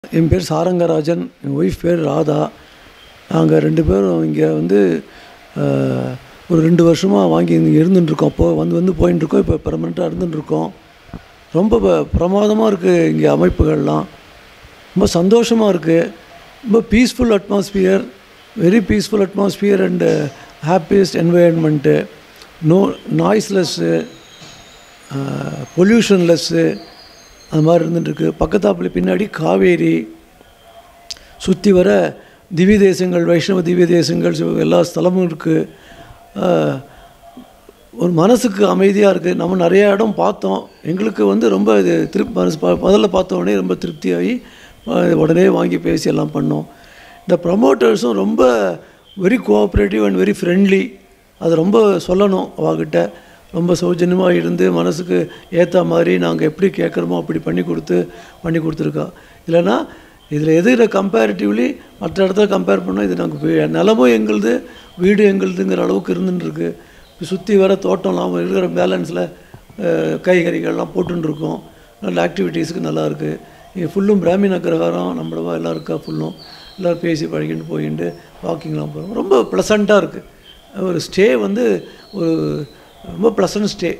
என் பேர் சாரங்கராஜன், என் ஒய்ஃப் பேர் ராதா. நாங்கள் 2 பேரும் இங்கே வந்து ஒரு 2 வருஷமாக வாங்கி இங்கே இருந்துட்டுருக்கோம். அப்போது வந்து போயின்ட்டுருக்கோம். இப்போ பெர்மனெண்ட்டாக இருந்துட்டுருக்கோம். ரொம்ப பிரமாதமாக இருக்குது இங்கே அமைப்புகள்லாம். ரொம்ப சந்தோஷமாக இருக்குது. ரொம்ப peaceful atmosphere, very peaceful atmosphere and happiest environment. Noiseless, pollutionless, அது மாதிரி இருந்துகிட்ருக்கு. பக்கத்தாப்புல பின்னாடி காவேரி, சுற்றி வர திவ்ய தேசங்கள், வைஷ்ணவ திவ்ய தேசங்கள், எல்லா ஸ்தலமும் இருக்குது. ஒரு மனசுக்கு அமைதியாக இருக்குது. நம்ம நிறையா இடம் பார்த்தோம். எங்களுக்கு வந்து ரொம்ப இது முதல்ல பார்த்தோடனே ரொம்ப திருப்தியாகி உடனே வாங்கி பேசி எல்லாம் பண்ணோம். இந்த ப்ரமோட்டர்ஸும் ரொம்ப very cooperative and very friendly. அது ரொம்ப சொல்லணும். அவகிட்ட ரொம்ப சௌஜன்யமாக இருந்து மனசுக்கு ஏற்ற மாதிரி நாங்கள் எப்படி கேட்குறோமோ அப்படி பண்ணி கொடுத்துருக்கா. இல்லைன்னா இதில் எதில் கம்பேரிட்டிவ்லி மற்ற இடத்துல கம்பேர் பண்ணால் இது நாங்கள் நிலமும் எங்களுது, வீடு எங்களுதுங்கிற அளவுக்கு இருந்துட்டுருக்கு. சுற்றி வர தோட்டம்லாம் இருக்கிற பேலன்ஸில் காய்கறிகள்லாம் போட்டுருக்கோம். நல்ல ஆக்டிவிட்டீஸுக்கு நல்லாயிருக்கு. இங்கே ஃபுல்லும் பிராமின் அக்ரஹாரம் நம்மளவா எல்லாம் இருக்கா. ஃபுல்லும் எல்லோரும் பேசி பழகிட்டு போயிட்டு வாக்கிங்லாம் போகிறோம். ரொம்ப ப்ளசண்ட்டாக இருக்குது. ஒரு ஸ்டே வந்து ஒரு ரொம்ப ப்ளசன்ட் ஸ்டே.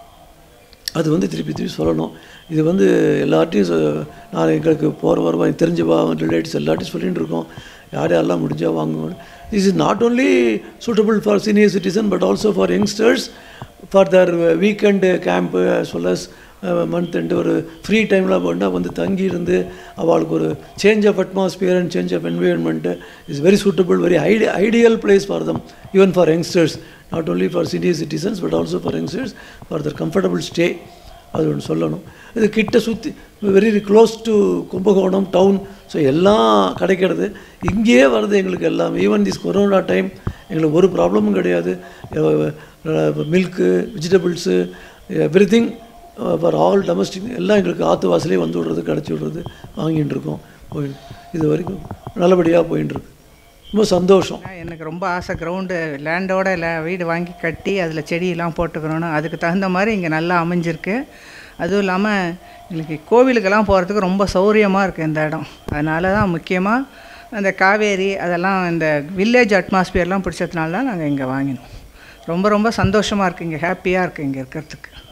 அது வந்து திருப்பி சொல்லணும். இது வந்து எல்லார்ட்டையும் நான் எங்களுக்கு போகிற வருவா தெரிஞ்சவா ரிலேட்டிவ்ஸ் எல்லார்ட்டையும் சொல்லிகிட்டு இருக்கோம். யாரெல்லாம் முடிஞ்சால் வாங்குவோம். This is not only suitable for senior citizen but also for youngsters, for their weekend camp as well as month end ஒரு ஃப்ரீ டைமில் போனால் வந்து தங்கி இருந்து அவளுக்கு ஒரு change of atmosphere and change of environment is very suitable, very ideal place for them, even for youngsters, not only for senior citizens but also for youngsters, for their comfortable stay. அது ஒன்று சொல்லணும். இது கிட்ட சுற்றி very close to Kumbakonam town. So எல்லாம் கிடைக்கிறது இங்கேயே வருது எங்களுக்கு எல்லாம். ஈவன் திஸ் கொரோனா டைம் எங்களுக்கு ஒரு ப்ராப்ளமும் கிடையாது. Milk, vegetables, everything for all domestic எல்லாம் எங்களுக்கு ஆற்று வாசலே வந்து விடுறது, கிடச்சி விடுறது, வாங்கிட்டு இருக்கோம். இது வரைக்கும் நல்லபடியாக போயின்ட்டுருக்கு. ரொம்ப சந்தோஷம். எனக்கு ரொம்ப ஆசை கிரவுண்டு லேண்டோட வீடு வாங்கி கட்டி அதில் செடியெல்லாம் போட்டுக்கணும்னு. அதுக்கு தகுந்த மாதிரி இங்கே நல்லா அமைஞ்சிருக்கு. அதுவும் இல்லாமல் எங்களுக்கு கோவிலுக்கெல்லாம் போகிறதுக்கு ரொம்ப சௌரியமாக இருக்குது இந்த இடம். அதனால தான் முக்கியமாக அந்த காவேரி அதெல்லாம் இந்த வில்லேஜ் அட்மாஸ்பியர்லாம் பிடிச்சதுனால தான் நாங்கள் இங்கே வாங்கினோம். ரொம்ப ரொம்ப சந்தோஷமாக இருக்குது. இங்கே ஹாப்பியாக இருக்குது இங்கே இருக்கிறதுக்கு.